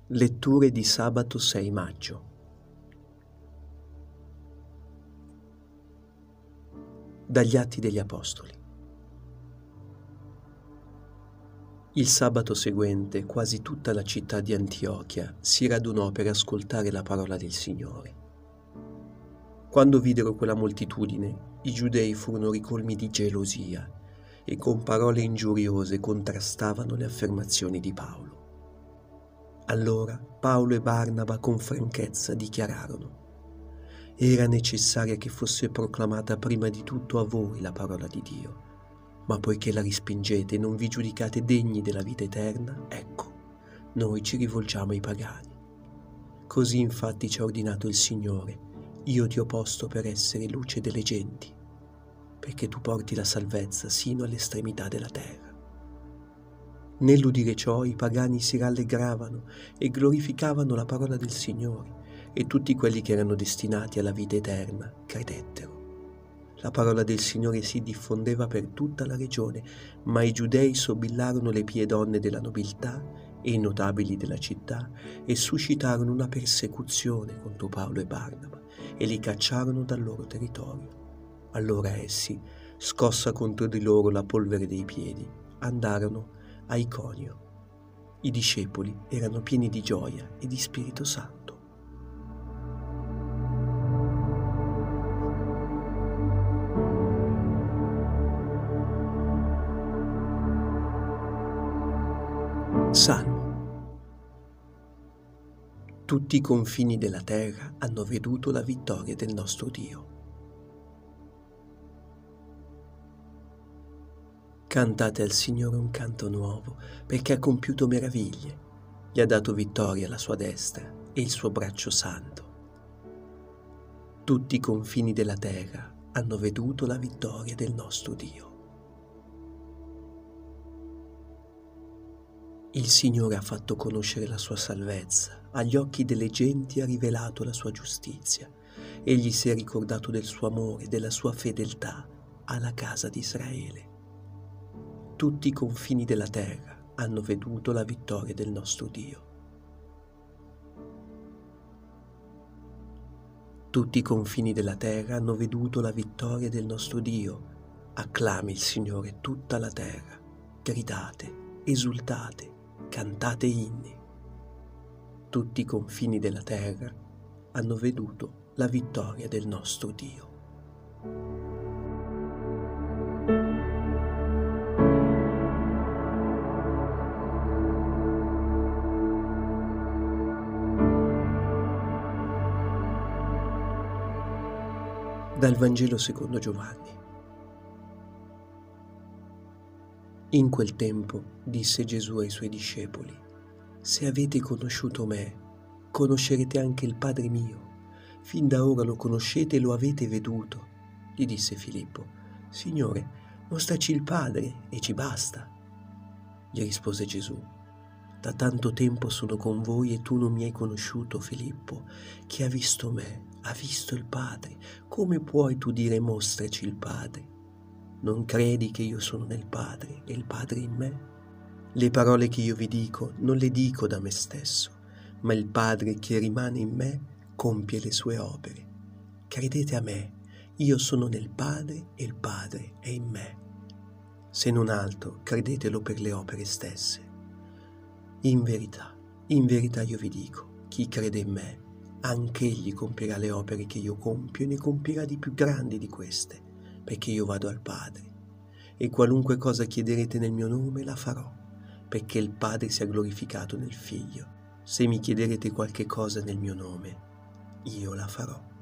Letture di sabato 6 maggio. Dagli Atti degli Apostoli. Il sabato seguente quasi tutta la città di Antiochia si radunò per ascoltare la parola del Signore. Quando videro quella moltitudine, i giudei furono ricolmi di gelosia e con parole ingiuriose contrastavano le affermazioni di Paolo. Allora Paolo e Barnaba con franchezza dichiararono: era necessaria che fosse proclamata prima di tutto a voi la parola di Dio, ma poiché la respingete e non vi giudicate degni della vita eterna, ecco, noi ci rivolgiamo ai pagani. Così infatti ci ha ordinato il Signore: io ti ho posto per essere luce delle genti, perché tu porti la salvezza sino all'estremità della terra. Nell'udire ciò i pagani si rallegravano e glorificavano la parola del Signore, e tutti quelli che erano destinati alla vita eterna credettero. La parola del Signore si diffondeva per tutta la regione, ma i giudei sobillarono le pie donne della nobiltà e i notabili della città e suscitarono una persecuzione contro Paolo e Barnaba e li cacciarono dal loro territorio. Allora essi, scossa contro di loro la polvere dei piedi, andarono a Iconio. I discepoli erano pieni di gioia e di Spirito Santo. Salmo. Tutti i confini della terra hanno veduto la vittoria del nostro Dio. Cantate al Signore un canto nuovo, perché ha compiuto meraviglie. Gli ha dato vittoria alla sua destra e il suo braccio santo. Tutti i confini della terra hanno veduto la vittoria del nostro Dio. Il Signore ha fatto conoscere la sua salvezza, agli occhi delle genti ha rivelato la sua giustizia. Egli si è ricordato del suo amore e della sua fedeltà alla casa di Israele. Tutti i confini della terra hanno veduto la vittoria del nostro Dio. Tutti i confini della terra hanno veduto la vittoria del nostro Dio. Acclami il Signore tutta la terra. Gridate, esultate, cantate inni. Tutti i confini della terra hanno veduto la vittoria del nostro Dio. Dal Vangelo secondo Giovanni. In quel tempo disse Gesù ai suoi discepoli: se avete conosciuto me, conoscerete anche il Padre mio. Fin da ora lo conoscete e lo avete veduto. Gli disse Filippo: Signore, mostraci il Padre e ci basta. Gli rispose Gesù: da tanto tempo sono con voi e tu non mi hai conosciuto, Filippo. Chi ha visto me ha visto il Padre. Come puoi tu dire mostraci il Padre? Non credi che io sono nel Padre e il Padre in me? Le parole che io vi dico non le dico da me stesso, ma il Padre che rimane in me compie le sue opere. Credete a me, io sono nel Padre e il Padre è in me. Se non altro, credetelo per le opere stesse. In verità io vi dico, chi crede in me, anch'egli compirà le opere che io compio e ne compirà di più grandi di queste, perché io vado al Padre. E qualunque cosa chiederete nel mio nome la farò, perché il Padre sia glorificato nel Figlio. Se mi chiederete qualche cosa nel mio nome, io la farò.